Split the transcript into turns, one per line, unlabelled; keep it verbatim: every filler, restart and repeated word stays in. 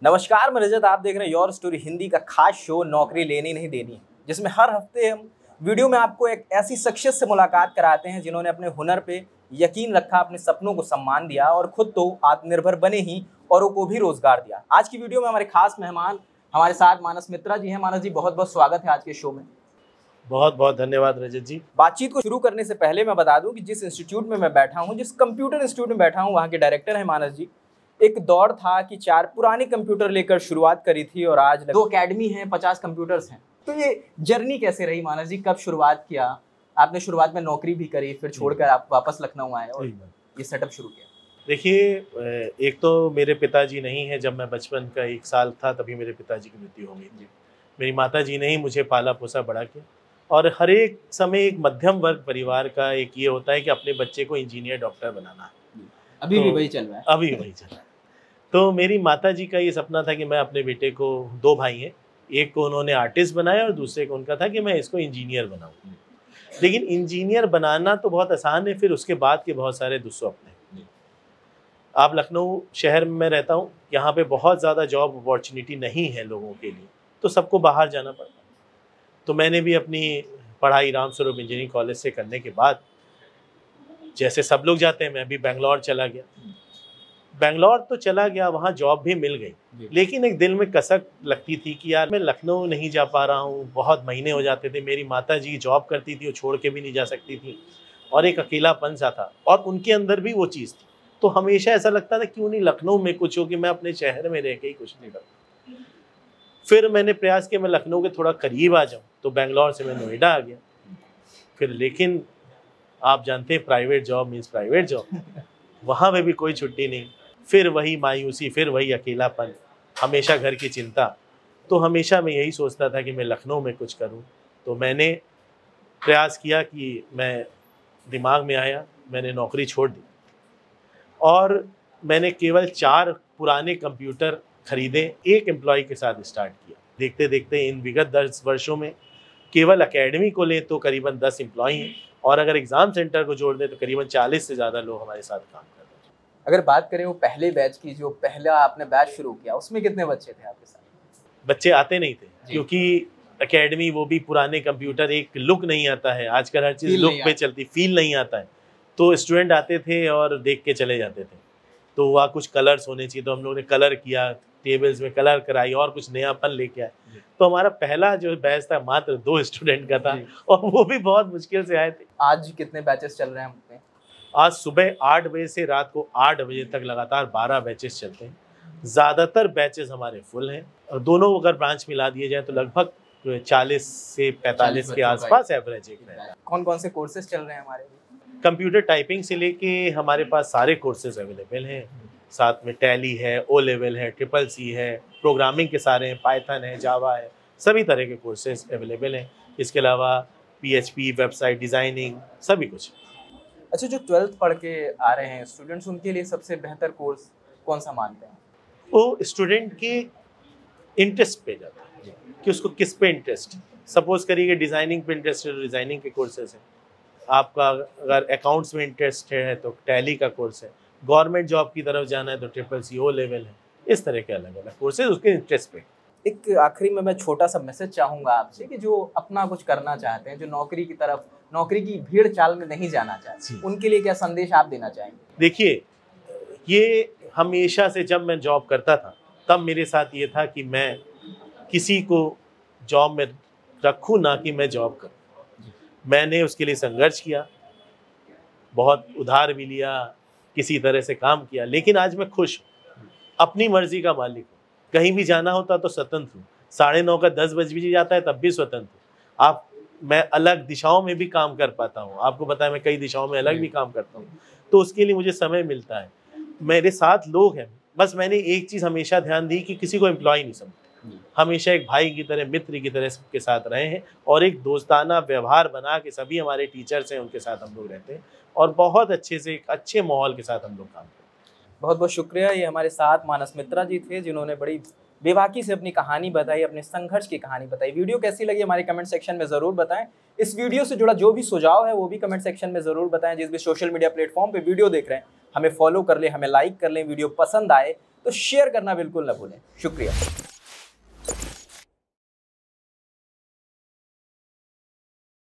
नमस्कार, मैं रजत। आप देख रहे हैं योर स्टोरी हिंदी का खास शो नौकरी लेनी नहीं देनी, जिसमें हर हफ्ते हम वीडियो में आपको एक ऐसी शख्सियत से मुलाकात कराते हैं जिन्होंने अपने हुनर पे यकीन रखा, अपने सपनों को सम्मान दिया और खुद तो आत्मनिर्भर बने ही औरों को भी रोजगार दिया। आज की वीडियो में हमारे खास मेहमान हमारे साथ मानस मित्रा जी हैं। मानस जी, बहुत बहुत स्वागत है आज के शो में।
बहुत बहुत धन्यवाद रजत जी।
बातचीत को शुरू करने से पहले मैं बता दूं कि जिस इंस्टीट्यूट में मैं बैठा हूं, जिस कंप्यूटर इंस्टीट्यूट में बैठा हूं, वहां के डायरेक्टर हैं मानस जी। एक दौर था कि चार पुराने कंप्यूटर लेकर शुरुआत करी थी और आज दो अकेडमी हैं, पचास कंप्यूटर्स हैं। तो ये जर्नी कैसे रही मानस जी? कब शुरुआत किया आपने? शुरुआत में नौकरी भी करी, फिर छोड़कर आप वापस लखनऊ आए और ये सेटअप शुरू किया।
देखिए, एक तो मेरे पिताजी नहीं है। जब मैं बचपन का एक साल था तभी मेरे पिताजी की मृत्यु हो गई थी। मेरी माताजी ने ही मुझे पाला पोसा बड़ा किया। और हर एक समय एक मध्यम वर्ग परिवार का एक ये होता है कि अपने बच्चे को इंजीनियर डॉक्टर बनाना है।
अभी तो, भी वही चल रहा है
अभी वही चल रहा है। तो मेरी माताजी का ये सपना था कि मैं अपने बेटे को, दो भाई हैं, एक को उन्होंने आर्टिस्ट बनाया और दूसरे को उनका था कि मैं इसको इंजीनियर बनाऊं। लेकिन इंजीनियर बनाना तो बहुत आसान है, फिर उसके बाद के बहुत सारे दुस्वप्न हैं। आप लखनऊ शहर में मैं रहता हूँ, यहाँ पे बहुत ज़्यादा जॉब अपॉर्चुनिटी नहीं है लोगों के लिए, तो सबको बाहर जाना पड़ता है। तो मैंने भी अपनी पढ़ाई रामस्वरूप इंजीनियरिंग कॉलेज से करने के बाद, जैसे सब लोग जाते हैं, मैं भी बेंगलोर चला गया। बेंगलोर तो चला गया, वहाँ जॉब भी मिल गई, लेकिन एक दिल में कसक लगती थी कि यार मैं लखनऊ नहीं जा पा रहा हूँ। बहुत महीने हो जाते थे। मेरी माता जी जॉब करती थी, वो छोड़ के भी नहीं जा सकती थी और एक अकेलापन सा था, और उनके अंदर भी वो चीज़ थी। तो हमेशा ऐसा लगता था क्यों नहीं लखनऊ में कुछ हो, कि मैं अपने शहर में रह के ही कुछ नहीं करता। फिर मैंने प्रयास किया मैं लखनऊ के थोड़ा करीब आ जाऊँ, तो बेंगलोर से मैं नोएडा आ गया। फिर लेकिन आप जानते हैं private job means private job, वहाँ पे भी कोई छुट्टी नहीं। फिर वही मायूसी, फिर वही अकेलापन, हमेशा घर की चिंता। तो हमेशा मैं यही सोचता था कि मैं लखनऊ में कुछ करूं। तो मैंने प्रयास किया कि मैं, दिमाग में आया, मैंने नौकरी छोड़ दी और मैंने केवल चार पुराने कंप्यूटर खरीदे, एक एम्प्लॉय के साथ स्टार्ट किया। देखते देखते इन विगत दस वर्षों में केवल एकेडमी को ले तो करीबन दस एम्प्लॉय हैं, और अगर एग्ज़ाम सेंटर को जोड़ दें तो करीबन चालीस से ज़्यादा लोग हमारे साथ काम कर रहे हैं।
अगर बात करें वो पहले बैच की, जो पहला आपने बैच शुरू किया, उसमें कितने बच्चे थे आपके साथ?
बच्चे आते नहीं थे, क्योंकि एकेडमी, वो भी पुराने कंप्यूटर, एक लुक नहीं आता है। आजकल हर चीज़ लुक पे चलती, फील नहीं आता है। तो स्टूडेंट आते थे और देख के चले जाते थे। तो वहाँ कुछ कलर्स होने चाहिए, तो हम लोगों ने कलर किया, टेबल्स में कलर कराई और कुछ नयापन लेके आए। तो हमारा पहला जो बैच था मात्र दो स्टूडेंट का था, और वो भी बहुत मुश्किल से आए थे।
आज कितने बैचेस चल रहे हैं अपने?
आज सुबह आठ बजे से रात को आठ बजे तक लगातार बारह बैचेस चलते हैं। ज़्यादातर बैचेस हमारे फुल हैं, और दोनों अगर ब्रांच मिला दिए जाए तो लगभग चालीस से पैंतालीस के आसपास एवरेज एक रहता है।
कौन कौन से कोर्सेज चल रहे हैं हमारे?
कंप्यूटर टाइपिंग से लेके हमारे पास सारे कोर्सेज अवेलेबल हैं। साथ में टैली है, ओ लेवल है, ट्रिपल सी है, प्रोग्रामिंग के सारे हैं, पाइथन है, जावा है, सभी तरह के कोर्सेज अवेलेबल हैं। इसके अलावा पीएचपी, वेबसाइट डिज़ाइनिंग, सभी कुछ।
अच्छा, जो ट्वेल्थ पढ़ के आ रहे हैं स्टूडेंट्स, उनके लिए सबसे बेहतर कोर्स कौन सा मानते हैं? वो
स्टूडेंट के इंटरेस्ट पे जाता है कि उसको किस पे इंटरेस्ट है। सपोज करिए कि डिज़ाइनिंग पे इंटरेस्ट है तो डिज़ाइनिंग के कोर्सेज हैं। आपका अगर अकाउंट्स में इंटरेस्ट है तो टैली का कोर्स है। गवर्नमेंट जॉब की तरफ जाना है तो ट्रिपल सी, ओ लेवल है। इस तरह के अलग अलग कोर्सेज उसके इंटरेस्ट पे।
एक आखिरी में मैं छोटा सा मैसेज चाहूँगा आपसे कि जो अपना कुछ करना चाहते हैं, जो नौकरी की तरफ, नौकरी की भीड़ चाल में नहीं जाना चाहते, उनके लिए क्या संदेश आप देना चाहेंगे?
देखिए, ये हमेशा से जब मैं जॉब करता था तब मेरे साथ ये था कि मैं किसी को जॉब में रखूँ, ना कि मैं जॉब करूँ। मैंने उसके लिए संघर्ष किया, बहुत उधार भी लिया, किसी तरह से काम किया, लेकिन आज मैं खुश हूँ, अपनी मर्जी का मालिक हूँ। कहीं भी जाना होता तो स्वतंत्र हूँ। साढ़े नौ का दस बज भी जाता है तब भी स्वतंत्र हूँ। आप, मैं अलग दिशाओं में भी काम कर पाता हूँ। आपको पता है मैं कई दिशाओं में अलग भी काम करता हूँ, तो उसके लिए मुझे समय मिलता है। मेरे साथ लोग हैं, बस मैंने एक चीज़ हमेशा ध्यान दी कि किसी को एम्प्लॉय नहीं समझते। हमेशा एक भाई की तरह, मित्र की तरह सबके साथ रहे हैं, और एक दोस्ताना व्यवहार बना के, सभी हमारे टीचर्स हैं उनके साथ हम लोग रहते हैं, और बहुत अच्छे से एक अच्छे माहौल के साथ हम लोग काम करते हैं।
बहुत बहुत शुक्रिया। ये हमारे साथ मानस मित्रा जी थे, जिन्होंने बड़ी बेबाकी से अपनी कहानी बताई, अपने संघर्ष की कहानी बताई। वीडियो कैसी लगी हमारे कमेंट सेक्शन में ज़रूर बताएं। इस वीडियो से जुड़ा जो भी सुझाव है वो भी कमेंट सेक्शन में ज़रूर बताएं। जिस भी सोशल मीडिया प्लेटफॉर्म पे वीडियो देख रहे हैं, हमें फॉलो कर लें, हमें लाइक कर लें, वीडियो पसंद आए तो शेयर करना बिल्कुल ना भूलें। शुक्रिया।